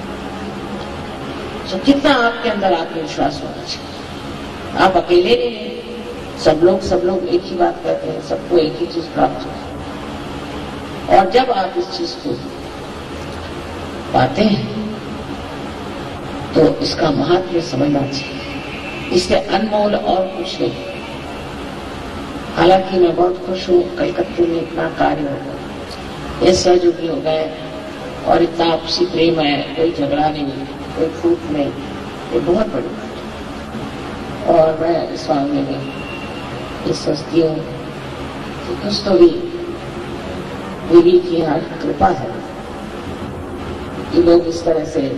तो कितना आपके अंदर आत्मविश्वास होना चाहिए। आप अकेले नहीं हैं, सब लोग सब लोग एक ही बात कहते हैं, सबको एक ही चीज प्राप्त होती है। और जब आप इस चीज को पाते हैं तो इसका महत्व समझना चाहिए। इससे अनमोल और कुछ नहीं। हालांकि मैं बहुत खुश हूँ, कलकत्ते में इतना कार्य हो गया, ये सहयोगी हो गए और इतना आपसी प्रेम है, कोई झगड़ा नहीं, कोई फूट नहीं, ये बहुत बड़ी बात है। और मैं इस मामले में ये सोचती हूँ कि कुछ तो भी देवी की यहाँ कृपा है कि लोग इस तरह से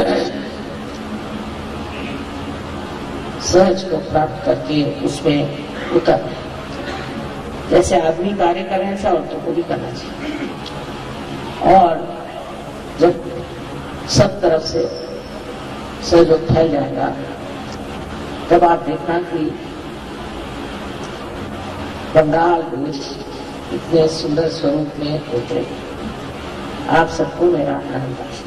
सहज को प्राप्त करके उसमें उतर रहे। जैसे आदमी कार्य कर रहे हैं ऐसा औरतों को भी करना चाहिए। और जब सब तरफ से सहयोग फैल जाएगा तब आप देखना कि बंगाल देश इतने सुंदर स्वरूप में उतरे। आप सबको मेरा नमस्कार।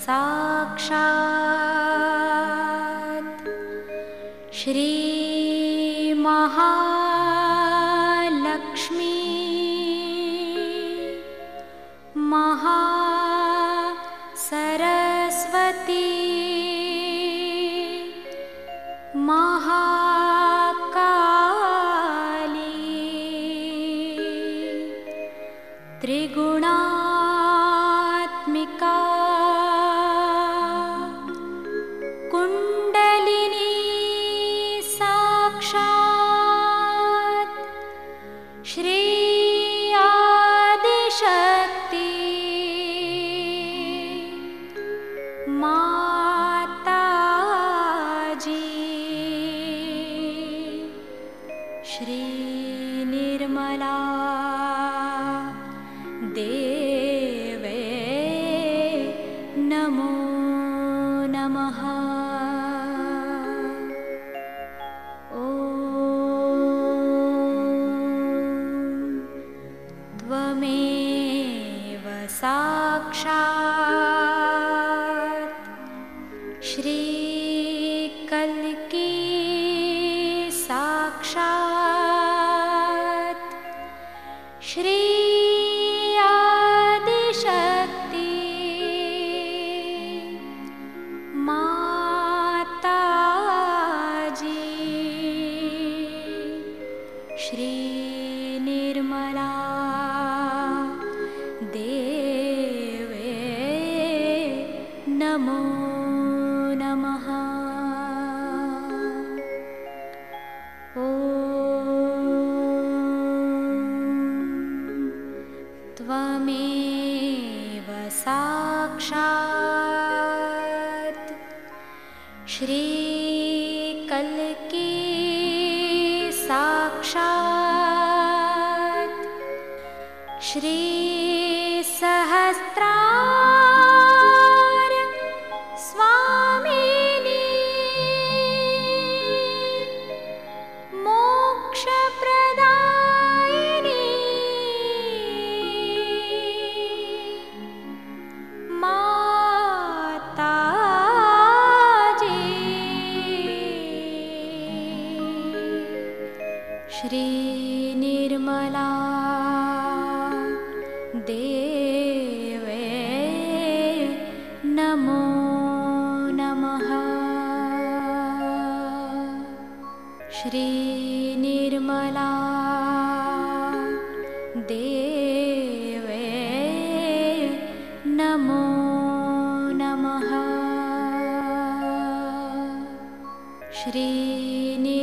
साक्षात् श्री महालक्ष्मी महासरस्वती महाकाली त्रिगुणात्मिका कुण्डलिनी साक्षात् श्री आदिशक्ति माताजी श्री निर्मला देवे नमो नमः। ॐ त्वमेव साक्षात् श्री कल्की साक्षात् श्री आदिशक्ति माताजी श्री निर्मला देवे नमो नमः। ॐ त्वमेव साक्षात् श्री कल्की साक्षात् श्री सहस्रार स्वामिनी मोक्षप्रदायिनी माताजी श्री निर्मला देवे नमो नमः। श्री निर्मला देवे नमो नमः। श्री